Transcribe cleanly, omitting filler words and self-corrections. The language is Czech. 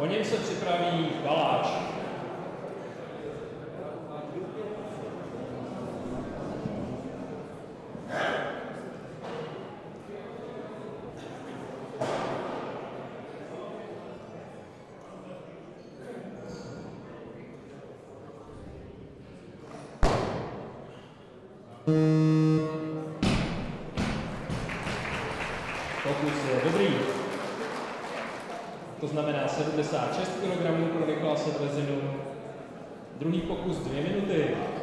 Po něm se připraví Baláč. Pokus je dobrý. To znamená 76 kg pro Niklase Dvezinu. Druhý pokus 2 minuty.